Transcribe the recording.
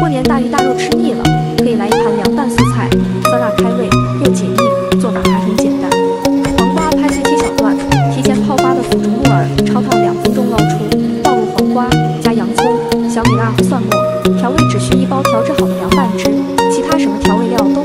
过年大鱼大肉吃腻了，可以来一盘凉拌素菜，酸辣开胃又解腻，做法还很简单。黄瓜拍碎切小段，提前泡发的腐竹木耳焯烫2分钟捞出，倒入黄瓜，加洋葱、小米辣和蒜末，调味只需1包调制好的凉拌汁，其他什么调味料都